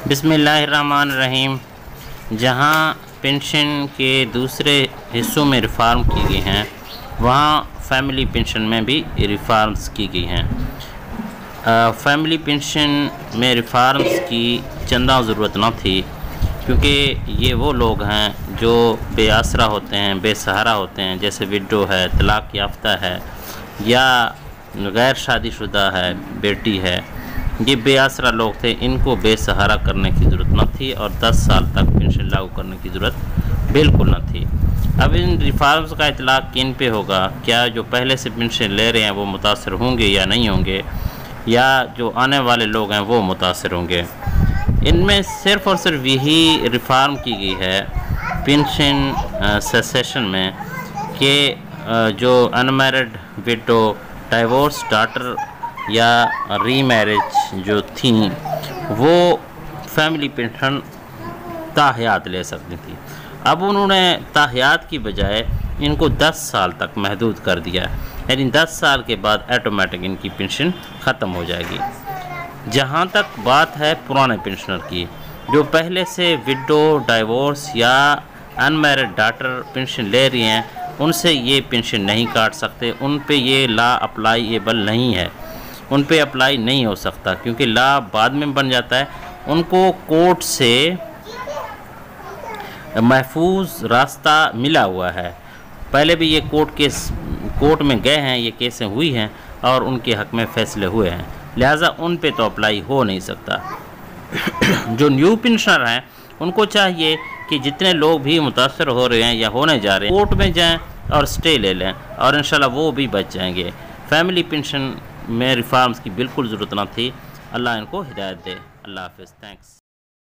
बिस्मिल्लाहिर्रहमानिर्रहीम। जहाँ पेंशन के दूसरे हिस्सों में रिफॉर्म की गई हैं, वहाँ फैमिली पेंशन में भी रिफॉर्म्स की गई हैं। फैमिली पेंशन में रिफॉर्म्स की चंदा ज़रूरत न थी, क्योंकि ये वो लोग हैं जो बेआसरा होते हैं, बेसहारा होते हैं, जैसे विडो है, तलाक याफ्ता है या गैर शादीशुदा है, बेटी है। ये बेआसरा लोग थे, इनको बेसहारा करने की ज़रूरत न थी और 10 साल तक पेंशन लागू करने की ज़रूरत बिल्कुल न थी। अब इन रिफॉर्म्स का इतलाक़ किन पे होगा? क्या जो पहले से पेंशन ले रहे हैं वो मुतासर होंगे या नहीं होंगे, या जो आने वाले लोग हैं वो मुतासर होंगे? इनमें सिर्फ़ और सिर्फ यही रिफॉर्म की गई है पेंशन सेसेशन में कि जो अनमैरिड विडो, डाइवोर्स डॉटर या रीमैरिज जो थी वो फैमिली पेंशन ताहयात ले सकती थी। अब उन्होंने ताहयात की बजाय इनको 10 साल तक महदूद कर दिया, यानी 10 साल के बाद ऑटोमेटिक इनकी पेंशन ख़त्म हो जाएगी। जहाँ तक बात है पुराने पेंशनर की, जो पहले से विडो, डाइवोर्स या अनमैरिड डॉटर पेंशन ले रही हैं, उनसे ये पेंशन नहीं काट सकते। उन पे ये ला अप्लाईएबल नहीं है, उन पे अप्लाई नहीं हो सकता, क्योंकि ला बाद में बन जाता है। उनको कोर्ट से महफूज रास्ता मिला हुआ है, पहले भी ये कोर्ट में गए हैं, ये केसें हुई हैं और उनके हक़ में फ़ैसले हुए हैं, लिहाजा उन पे तो अप्लाई हो नहीं सकता। जो न्यू पेंशनर हैं उनको चाहिए कि जितने लोग भी मुतासर हो रहे हैं या होने जा रहे हैं, कोर्ट में जाएं और स्टे ले लें और इंशाल्लाह वो भी बच जाएंगे। फैमिली पेंशन में रिफॉर्म्स की बिल्कुल ज़रूरत ना थी। अल्लाह इनको हिदायत दे। अल्लाह हाफ़िज़। थैंक्स।